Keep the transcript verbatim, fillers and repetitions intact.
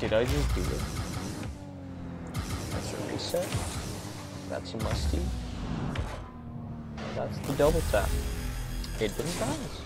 Did I just do it? That's a reset. That's a musty. That's the double tap. It didn't bounce.